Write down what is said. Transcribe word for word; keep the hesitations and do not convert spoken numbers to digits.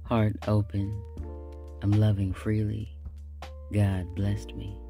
Heart open, I'm loving freely. God blessed me.